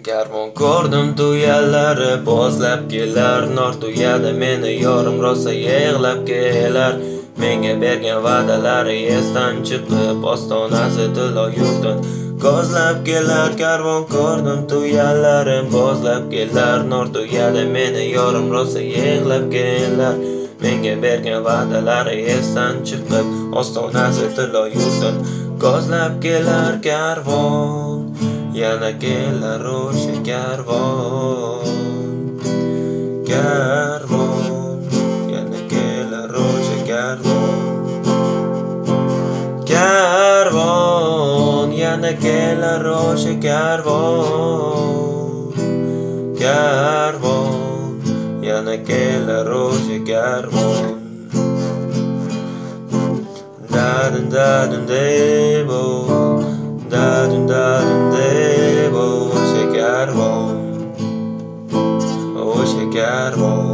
Karvon ko'rdim tuyallari bozlab kelar, nor tuyadi meni yorim rosa yig'lab kelar. Menga bergan va'dalari esdan chiqib, ostonasi tilo yurtin g'ozlab kelar. Karvon ko'rdim tuyallari bozlab kelar, nor tuyadi meni yorim rosa yig'lab kelar. Menga bergan va'dalari esdan chiqib, ostonasi tilo yurtin g'ozlab kelar. Karvon yana kelar o'sha karvon, karvon yana kelar o'sha karvon, karvon yana kelar o'sha karvon, karvon yana kelar o'sha karvon. Dadin dadin debo, dadin dadin debo, o'sha karvon, o'sha karvon.